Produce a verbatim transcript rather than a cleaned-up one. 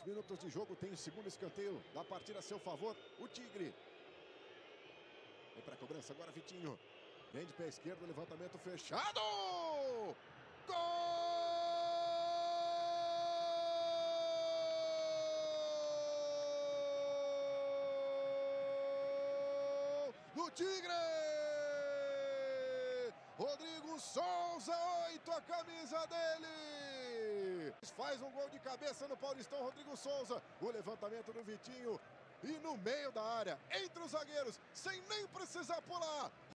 minutos de jogo, tem o segundo escanteio da partida a seu favor, o Tigre. Vem para a cobrança agora, Vitinho. Vem de pé esquerdo, levantamento fechado! Gol do Tigre! Rodrigo Souza, oito, a camisa dele! Faz um gol de cabeça no Paulistão, Rodrigo Souza. O levantamento do Vitinho. E no meio da área, entre os zagueiros, sem nem precisar pular.